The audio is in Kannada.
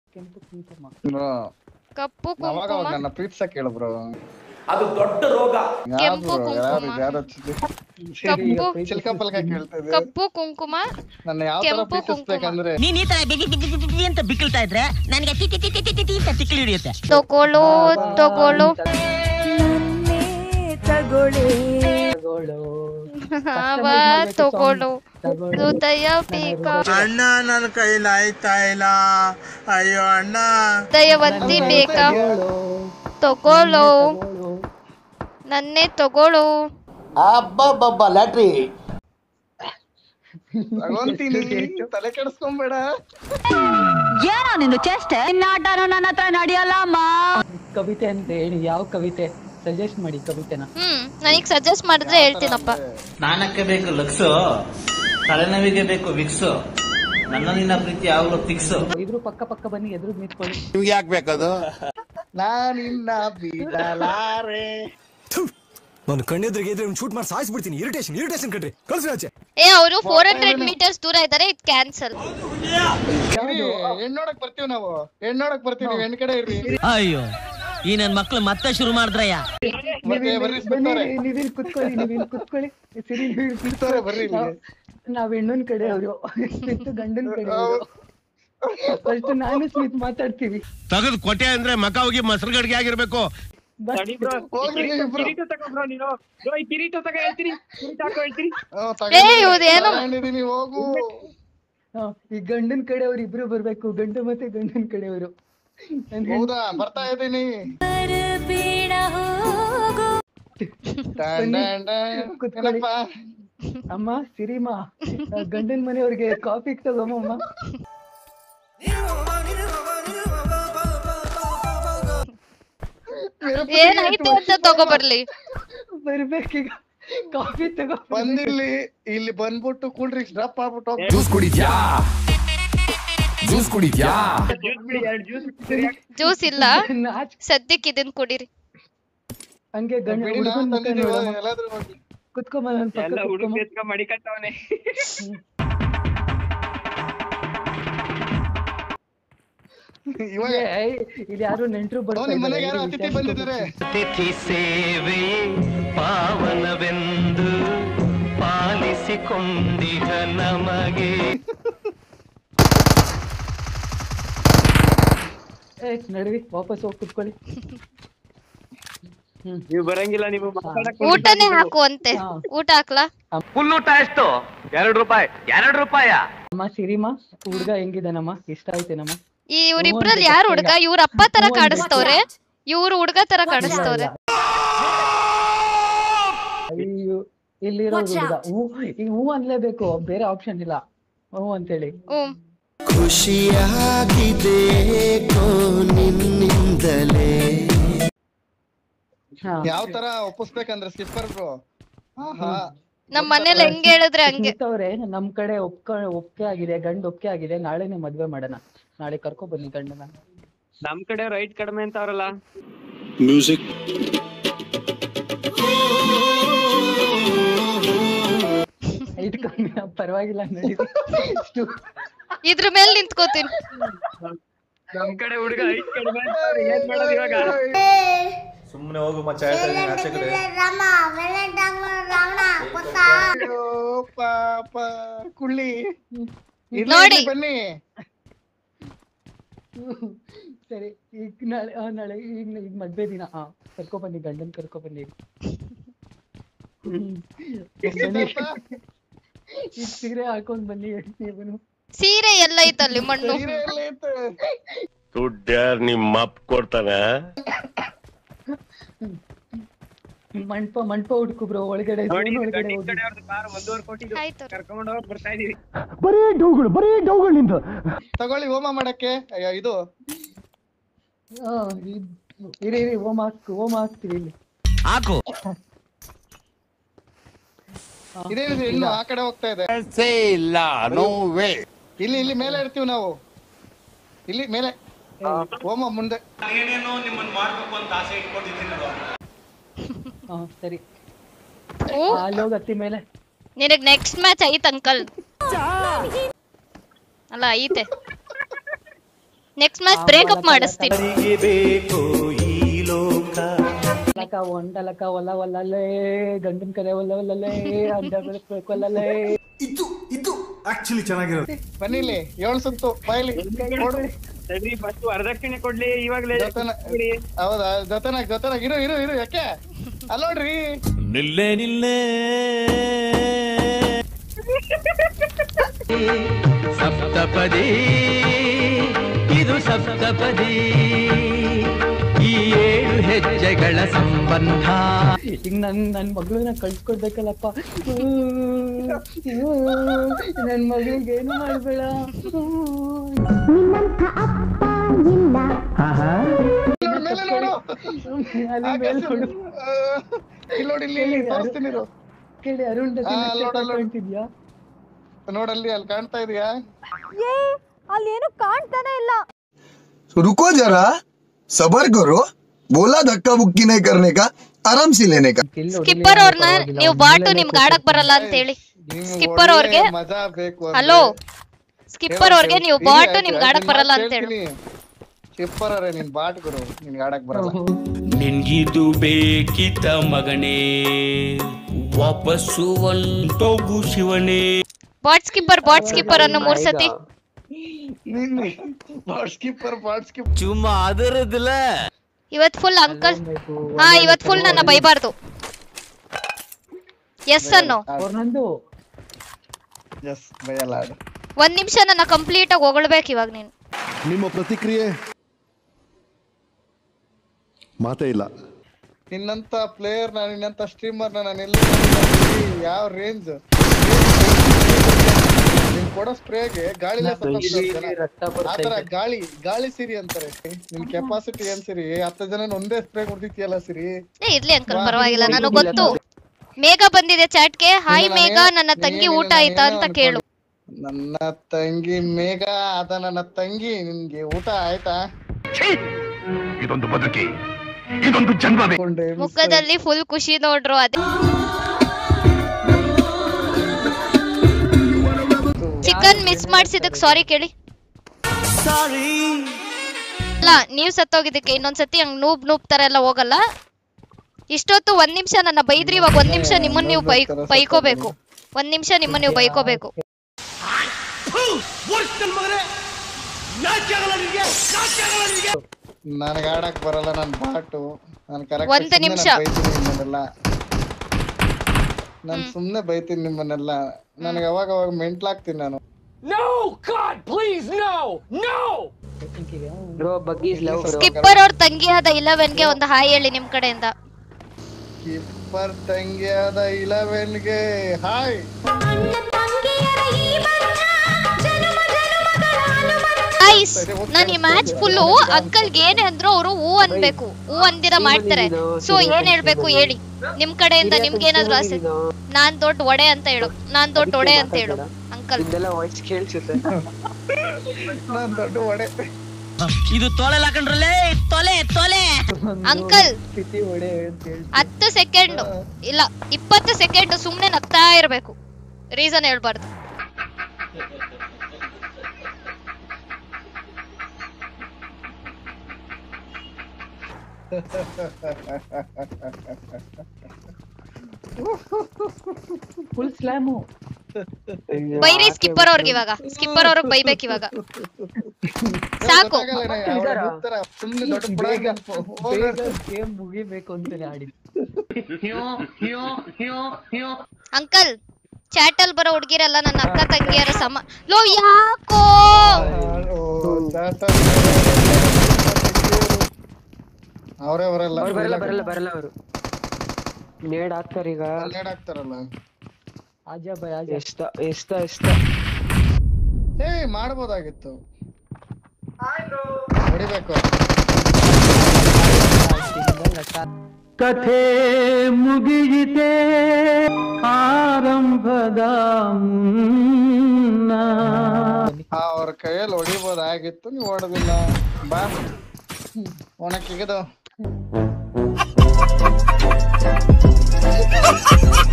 ಕೆಂಪು ಕುಂಕುಮ ಕಪ್ಪು ಅವಾಗ ಕುಂಕುಮ ನನ್ನ ಪ್ರೀತಿಸಕ್ಕೆ ಹೇಳು ಬ್ರೋ. ಅದು ದೊಡ್ಡ ರೋಗ. ಕೆಂಪು ಕುಂಕುಮ ಕಪ್ಪು ಚಿಲ್ಕ ಪಲ್ಕ ಕೇಳ್ತದೆ. ಕಪ್ಪು ಕುಂಕುಮ ನನ್ನ ಯಾವ ತರ ಪ್ರೀತಿಸ್ಬೇಕಂದ್ರೆ ನೀನ್ ಈ ತರ ಅಂತ ಬಿಕ್ಕಳ್ತಾ ಇದ್ರೆ ನನಗೆ ಅಂತ ತಿಕ್ಕಲಿ ಹಿಡಿಯುತ್ತೆ. ತಗೊಳ್ಳೋ ತಗೊಳ್ಳೋ ಬಾ ತಗೊಳ್ಳೋ ಹೃದಯ ಬೇಕಾ ಅಣ್ಣ ನನ್ನ ಕೈಲಾಯ್ತಾ ಇಲ್ಲ, ಅಯ್ಯೋ ಅಣ್ಣ. ಹೃದಯವಂತಿ ಬೇಕಾ ತಗೊಳ್ಳೋ ನನ್ನೇ ತಗೊಳ್ಳೋ. ಅಬ್ಬಬ್ಬಬ್ಬ ಲ್ಯಾಟ್ರಿ ತಗೊಂತೀನಿ, ತಲೆ ಕೆಡಿಸ್ಕೊಂಬೇಡ. ಏನೋ ನಿನ್ನ ಚೇಷ್ಟೆ, ಇನ್ನಾಟನೂ ನನ್ನ ಹತ್ರ ನಡೆಯಲ್ಲಮ್ಮ. ಕವಿತೆ ಅಂತ ಹೇಳಿ, ಯಾವ ಕವಿತೆ ಸಜೆಸ್ಟ್ ಮಾಡಿ ಕವಿತೆನ. ನನಗ್ ಸಜೆಸ್ಟ್ ಮಾಡಿದ್ರೆ ಹೇಳ್ತೀನಪ್ಪ. ಸ್ನಾನಕ್ಕೆ ಬೇಕು ಲಕ್ಸು, ತಲೆನೋವಿಗೆ ಬೇಕು ವಿಕ್ಸು, ನನ್ನ ನಿನ್ನ ಪ್ರೀತಿ ಯಾವಾಗಲೂ ಫಿಕ್ಸ್. ಇಬ್ರು ಪಕ್ಕ ಪಕ್ಕ ಬನ್ನಿ, ಎದುರು ನಿಂತ್ಕೊಳ್ಳಿ. ನಿಮ್ಗೆ ಯಾಕೆ ಬೇಕದು? ನಾನಿನ್ನ ಬಿಡಲಾರೆ. ನಾನು ಕಣ್ಣೆದ್ರಿಗೆ ಇದ್ರೆ ಶೂಟ್ ಮಾಡಿ ಸಾಯಿಸ್ಬಿಡ್ತೀನಿ. ಇರಿಟೇಷನ್ ಕಣ್ರಿ, ಕಳ್ಸಿ ಆಚೆ. ಅವರು 400 ಮೀಟರ್ಸ್ ದೂರ ಇದ್ದಾರೆ, ಇದು ಕ್ಯಾನ್ಸಲ್. ಹೆಣ್ಣೋಡಕ್ ಬರ್ತೀವಿ ನಾವು, ಹೆಣ್ಣೋಡಕ್ ಬರ್ತೀವಿ, ಹೆಣ್ ಕಡೆ ಇರ್ರಿ. ಅಯ್ಯೋ ಈ ನನ್ ಮಕ್ಳು ಮತ್ತೆ ಶುರು ಮಾಡಿದ್ರಯ್ಯ. ನೀವಿಲ್ಲಿ ಕುತ್ಕೊಳ್ಳಿ. ಸರಿ ಬರ್ರಿ. ನಾವ್ ಹೆಣ್ಣನ್ ಕಡೆ ಅವರು, ಗಂಡನ್ ಕಡೆ ಅವರು. ಫಸ್ಟ್ ನಾನು ಸ್ಮಿತ್ ಮಾತಾಡ್ತೀವಿ. ತಗದ್ ಕೊಟ್ಟೆ ಅಂದ್ರೆ ಮಕ ಹೋಗಿ ಮೊಸರು ಗಡ್ಗೆ ಆಗಿರ್ಬೇಕು. ಹೋಗು. ಈ ಗಂಡನ್ ಕಡೆಯವ್ರು ಇಬ್ರು ಬರ್ಬೇಕು, ಗಂಡು ಮತ್ತೆ ಗಂಡನ್ ಕಡೆಯವರು. ಹೌದಾ, ಬರ್ತಾ ಇದ್ದೀನಿ. ಅಮ್ಮ ಸಿರಿಮಾ, ಗಂಡನ್ ಮನೆಯವ್ರಿಗೆ ಕಾಫಿ ತಗೋಮ್ಮ. ಏನಾಯ್ತು ಅಂತ ತಗೋಬರ್ಲಿ. ಬರ್ಬೇಕೀಗ, ಕಾಫಿ ತಗೋ. ಬಂದಿಲ್ಲಿ, ಇಲ್ಲಿ ಬಂದ್ಬಿಟ್ಟು ಕೂಲ್ ಡ್ರಿಂಕ್ಸ್ ಡ್ರಾಪ್ ಮಾಡ್ಬಿಟ್ಟು ಜ್ಯೂಸ್ ಇಲ್ಲ ಸದ್ಯಕ್ಕೆ, ಇದನ್ ಕುಡೀರಿ. ಹಂಗೆ ಕುತ್ಕೊಂಬ. ಇಲ್ಲಿ ಯಾರು ನೆಂಟ್ರು ಬಂದಿದ್ದಾರೆ. ಅತಿಥಿ ಸೇವೆ ಪಾವನವೆಂದು ಪಾಲಿಸಿಕೊಂಡಿಹ ನಮಗೆ. ನಡ್ರಿ, ವಾಪಸ್ ಹೋಗಿ ಕುತ್ಕೊಳ್ಳಿ. ನೀವು ಬರಂಗಿಲ್ಲ, ನೀವು ಊಟನೇ ಹಾಕುವಂತೆ. ಊಟ ಹಾಕ್ಲಾ? ಫುಲ್ ಊಟ ಎಷ್ಟು? 2 ರೂಪಾಯಿ. 2 ರೂಪಾಯ? ಅಮ್ಮ ಸಿರಿಮಾ, ಹುಡ್ಗ ಹೆಂಗಿದಾನಮ್ಮ? ಇಷ್ಟ ಆಯ್ತೇನಮ್ಮ? ಇವ್ರಿಬ್ರಲ್ಲಿ ಯಾರು ಹುಡ್ಗ? ಇವ್ರ ಅಪ್ಪ ತರ ಕಾಣಿಸ್ತವ್ರೆ, ಇವ್ರು ಹುಡ್ಗ ತರ ಕಾಣಿಸ್ತವ್ರೆ. ಅಯ್ಯೋ, ಇಲ್ಲಿರೋ ಹುಡ್ಗ ಈಗ ಹೂ ಅನ್ಲೇಬೇಕು, ಬೇರೆ ಆಪ್ಷನ್ ಇಲ್ಲ. ಹೂ ಅಂತೇಳಿ. ಖುಷಿಯಾಗಿದೆ ನಿನ್ನಿಂದಲೇ. ಯಾವ ತರ ಒಪ್ಪಿಸ್ಬೇಕಂದ್ರೆ ಸ್ಕಿಪ್ಪರ್ ಬ್ರೋ. ನಮ್ ಮನೇಲಿ ಹೆಂಗ್ ಹೇಳಿದ್ರೆ ಹಂಗೆ. ನಮ್ ಕಡೆ ಒಪ್ಕೆ ಆಗಿದೆ, ಗಂಡ್ ಒಪ್ಕೆ ಆಗಿದೆ. ನಾಳೆನೆ ಮದ್ವೆ ಮಾಡೋಣ. ನಾಳೆ ಕರ್ಕೊ ಬನ್ನಿ ಗಂಡನ. ನಮ್ ಕಡೆ ರೈಟ್ ಕಡಿಮೆ ಅಂತ ಅವ್ರಲ್ಲ. ಮ್ಯೂಸಿಕ್ ರೈಟ್ ಕಮ್ಮಿ, ಪರವಾಗಿಲ್ಲ ನಡಿ. ಇದ್ರ ಮೇಲೆ ನಿಂತ್ಕೋತೀನಿ. ನಮ್ ಕಡೆ ಹುಡುಗ ರೈಟ್ ಕಡಿಮೆ ಅಂತ ಏನ್ ಮಾಡೋದು ಇವಾಗ? ಸುಮ್ಮನೆ ಹೋಗು ಮಚ್ಚ, ಆಚೆ ಕಡೆ. ಪಾಪ ಕುಳ್ಳಿ ನೋಡಿ ಬನ್ನಿ. ಸರಿ, ಈಗ ನಾಳೆ ಈಗ ಮದ್ವೆ ದಿನ ಕರ್ಕೊ ಬನ್ನಿ, ಗಂಡನ್ ಕರ್ಕೊ ಬನ್ನಿ. ಈಗ ಸೀರೆ ಹಾಕೊಂಡ್ ಬನ್ನಿ. ಹೇಳ್ತೀವನು ಸೀರೆ ಎಲ್ಲ ಐತಲ್ಲಿ, ಮಣ್ಣು ದುಡ್ಡ್ಯಾರ್ ನಿಮ್ಮ ಅಪ್ಪ ಕೊಡ್ತಾನೆ. ಮಂಟಪ ಹುಡುಕು ಬ್ರೋ, ಒಳಗಡೆ ಕರ್ಕೊಂಡು ಹೋಗಿ ಬರ್ತಾ ಇದೀವಿ. ಬರೀ ಡೌಗಳು ನಿಂದು. ತಗೊಳ್ಳಿ ಹೋಮ ಮಾಡಕ್ಕೆ. ಇದು ಇರಿ ಹೋಮ ಹಾಕ್ತೀವಿ ಇಲ್ಲಿ. ಹಾಕು. ಇದೇನಿದೆ, ಇನ್ನು ಆ ಕಡೆ ಹೋಗ್ತಾ ಇದೆ. ಇಲ್ಲಿ ಮೇಲೆ ಇರ್ತೀವಿ ನಾವು, ಇಲ್ಲಿ ಮೇಲೆ. ಹೋಮ ಮುಂದೆ. ಏನೇನೋ ನಿಮ್ಮನ್ನ ಮಾಡ್ಬೇಕು ಅಂತ ಆಸೆ ಇಟ್ಕೊಂಡಿದ್ದೀನಿ. ಸರಿ, ಅಲ್ಲಿ ಹೋಗಿ ಹತ್ತಿ ಮೇಲೆ. ನಿನಗ್ ನೆಕ್ಸ್ಟ್ ಮ್ಯಾಚ್ ಐತ್ ಅಂಕಲ್. ಅಲ್ಲ ಐತೆ, ನೆಕ್ಸ್ಟ್ ಮ್ಯಾಚ್ ಬ್ರೇಕಪ್ ಮಾಡಿಸ್ತೀನಿ. ಒಂಡಲಕ ಒಲ ಒಲ್ಲಲೇ ಗಂಡನ್ ಕಡೆ ಒಲ್ಲ ಒಲ್ಲಲೇ ಅಡ್ಡ ಬೆಳಕು ಒಲ್ಲಲೇ. ಇದು ಆಕ್ಚುಲಿ ಚೆನ್ನಾಗಿರೋದು. ಬನ್ನಿಲಿ 7 ಸುತ್ತು ಬಾಯ್ಲಿ ಸರಿ ಫಸ್ಟ್ ವರದಕ್ಷಿಣೆ ಕೊಡ್ಲಿ ಇವಾಗ್ಲೇ. ಹೌದಾ ಜೊತೆನಾಗ ಇರು ಯಾಕೆ ಅಲ್ಲ ನೋಡ್ರಿ ನಿಲ್ಲೆ ಸಪ್ತಪದಿ ಇದು ಸಪ್ತಪದಿ ಈ 7 ಹೆಜ್ಜೆಗಳ ಸಂಬಂಧ. ಈಗ ನನ್ ಮಗಳನ್ನ ಕಳ್ಸ್ಕೊಡ್ಬೇಕಲ್ಲಪ್ಪ. ನನ್ ಮಗಳಿಗೆ ಏನು ಮಾಡ್ಬೇಡ. ಮೇಲೆ ನೋಡು ಅಲ್ಲಿ ಮೇಲೆ ನೋಡು. ಇಲ್ಲಿ ತೋರಿಸ್ತೀನಿ ಕೇಳಿ ಅರುಣ್ ಕಾಣ್ತಿದ್ಯಾ? ನೋಡಲ್ಲಿ ಅಲ್ಲಿ ಕಾಣ್ತಾ ಇದೆಯಾ? ಅಲ್ಲಿ ಏನು ಕಾಣ್ತಾನೆ ಇಲ್ಲ. रुको जरा सबर करो बोला धक्का बुक्की नहीं करने का आराम से लेने का. ಸ್ಕಿಪ್ಪರ್ ಅವ್ರನ್ನ ನೀವು ಬಾಟು ನಿಮ್ಗೆ ಆಡಕ್ ಬರಲ್ಲ ಅಂತ ಹೇಳಿ. ಸ್ಕಿಪ್ಪರ್ ಅವ್ರಿಗೆ ಮಜಾ ಬೇಕು. ಹಲೋ ಸ್ಕಿಪ್ಪರ್ ಅವ್ರಿಗೆ ನೀವು ಬಾಟು ನಿಮ್ಗೆ ಆಡಕ್ ಬರಲ್ಲ ಅಂತ ಹೇಳಿ. ಸ್ಕಿಪ್ಪರ್ ಅವರೇ ನಿನ್ ಬಾಟ್ ಗುರು ನಿನ್ಗೆ ಆಡಕ್ ಬರಲ್ಲ. ನಿನ್ಗಿದು ಬೇಕಿತ ಮಗನೇ ವಾಪಸ್ಸು ಒಂಟೋಗು ಶಿವನೇ. ಬಾಟ್ ಸ್ಕಿಪ್ಪರ್ ಅನ್ನು 3 ಸತಿ. ಬಾಟ್ ಸ್ಕಿಪ್ಪರ್ ಚುಮ್ಮಾ ಅದರದಿಲ್ಲ. ಇವತ್ ಫುಲ್ ಅಂಕಲ್ ಇವತ್ ಫುಲ್ ನನ್ನ ಬೈಬಾರ್ದು. ಎಸ್ ಅನ್ನು ಎಸ್ ಬೈಯಲ್ಲ. 1 ನಿಮಿಷ ನನ್ನ ಕಂಪ್ಲೀಟ್ ಆಗಿ ಹೊಗಳ್ಬೇಕು ಇವಾಗ ನೀನು. ನಿಮ್ಮ ಪ್ರತಿಕ್ರಿಯೆ ಮಾತೇ ಇಲ್ಲ. ನಿನ್ನಂತ ಪ್ಲೇಯರ್ ನಿನ್ನಂತ ಸ್ಟ್ರೀಮರ್ ನಾನು ಯಾವ ರೇಂಜ್ ನೀನ್ ಕೊಡೋ ಸ್ಪ್ರೇಗೆ ಗಾಳಿಲೇ ಆತರ ಗಾಳಿ ಸಿರಿ ಅಂತಾರೆ. ನಿನ್ ಕೆಪಾಸಿಟಿ ಏನ್ ಸಿರಿ 10 ಜನ ಒಂದೇ ಸ್ಪ್ರೇ ಕೊಡ್ತಿದ್ಯಲ್ಲ ಸಿರಿ. ಇರ್ಲಿ ಅಂಕಲ್ ಪರವಾಗಿಲ್ಲ ನನಗೆ ಗೊತ್ತು. ಮೇಘ ಬಂದಿದೆ ಚಾಟ್ಗೆ. ಹಾಯ್ ಮೇಘ ನನ್ನ ತಂಗಿ ಊಟ ಆಯ್ತಾ ಅಂತ ಕೇಳು. ನನ್ನ ತಂಗಿ ಮೇಘ ಅದ ನನ್ನ ತಂಗಿ ನಿನ್ಗೆ ಊಟ ಆಯ್ತಾ? ಇದೊಂದು ಬದುಕಿ ಇದೊಂದು ಜನ್ಮವೇ. ಮುಖದಲ್ಲಿ ಫುಲ್ ಖುಷಿ ನೋಡ್ರು. ಅದೇ ಚಿಕನ್ ಮಿಸ್ ಮಾಡ್ಸಿದಕ್ ಸಾರಿ ಕೇಳಿ. ಅಲ್ಲ ನೀವ್ ಸತ್ತೋಗಿದ್ದಕ್ಕೆ ಇನ್ನೊಂದ್ಸತಿ ಹಂಗ್ ನೂಬ್ ತರ ಎಲ್ಲ ಹೋಗಲ್ಲ. ಇಷ್ಟೊತ್ತು 1 ನಿಮಿಷ ನನ್ನ ಬೈದ್ರಿ. ಇವಾಗ 1 ನಿಮಿಷ ನಿಮ್ಮನ್ನ ನೀವು ಬೈಕೋಬೇಕು. 1 ನಿಮಿಷ ನಿಮ್ಮನ್ನ ನೀವು ಬೈಕೋಬೇಕು. ನನಗೆ ಆಡಕ್ ಬರಲ್ಲ ನನ್ ಬಾಟು. ನಾನು ಕರೆಕ್ಟ್ 1 ನಿಮಿಷ ನಾನು ಸುಮ್ನೆ ಬೈತೀನಿ ನಿಮ್ಮನ್ನೆಲ್ಲ. ನನಗೆ ಅವಾಗ ಮೆಂಟ್ಲಾಗ್ತೀನಿ ನಾನು. ಸ್ಕಿಪ್ಪರ್ ಅವ್ರ ತಂಗಿಯಾದ 11ಗೆ ಒಂದು ಹಾಯ್ ಹೇಳಿ ನಿಮ್ ಕಡೆಯಿಂದ. ಸ್ಕಿಪ್ಪರ್ ತಂಗಿಯಾದ 11ಗೆ ಹಾಯ್. ನಾನು ಈ ಮ್ಯಾಚ್ ಫುಲ್ಲು ಅಂಕಲ್ಗೆ ಏನೇ ಅಂದ್ರು ಅವರು ಹೂ ಅನ್ಬೇಕು. ಹೂ ಅಂದಿರ ಮಾಡ್ತಾರೆ. ಸೊ ಏನ್ ಹೇಳ್ಬೇಕು ಹೇಳಿ ನಿಮ್ ಕಡೆಯಿಂದ. ನಿಮ್ಗೆ ಏನಾದ್ರು ಆಸೆ? ನಾನ್ ದೊಡ್ಡ ಒಡೆ ಅಂತ ಹೇಳು. ಅಂಕಲ್ ನಾನ್ ದೊಡ್ಡ ಒಡೆ. ಇದು ತೊಲೆ ಹಾಕೊಂಡ್ರಲ್ಲೇ ತೊಲೆ ಅಂಕಲ್ 10 ಸೆಕೆಂಡ್ ಇಲ್ಲ 20 ಸೆಕೆಂಡ್ ಸುಮ್ನೆ ನಗ್ತಾ ಇರ್ಬೇಕು. ರೀಸನ್ ಹೇಳ್ಬಾರ್ದು. ಫುಲ್ ಸ್ಲಾಮು. ಬೈರಿ ಸ್ಕಿಪ್ಪರ್ ಅವ್ರಿಗೆ ಇವಾಗ. ಸ್ಕಿಪ್ಪರ್ ಅವ್ರಿಗೆ ಬೈಬೇಕು ಇವಾಗ. ಸಾಕು ಗೇಮ್ ಮುಗಿಬೇಕು ಅಂತಾನೆ ಆಡಿದ್ದು. ಅಂಕಲ್ ಚಾಟ್ ಅಲ್ಲಿ ಬರೋ ಹುಡುಗಿರಲ್ಲ ನನ್ನ ಅಕ್ಕ ತಂಗಿಯರ ಸಮ. ಲೋ ಯಾಕೋ ಅವರೇ ಬರಲ್ಲ ಅವರು ನೇಡ್ ಹಾಕ್ತಾರೆ. ಈಗ ನೇಡ್ ಹಾಕ್ತಾರಲ್ಲ. ಆಜಾ ಬೈ ಆಜಾ. ಎಷ್ಟ ಮಾಡ್ಬೋದಾಗಿತ್ತು. ಹೊಡಿಬೇಕು. ಕಥೆ ಮುಗಿಯಿತೆ ಆರಂಭದ ಮುನ್ನ. ಅವ್ರ ಕೈಯಲ್ಲಿ ಹೊಡಿಬೋದಾಗಿತ್ತು, ನೀವು ಹೊಡೆದಿಲ್ಲ. ಬಾ ಒಣಕ್ಕಿಗದು.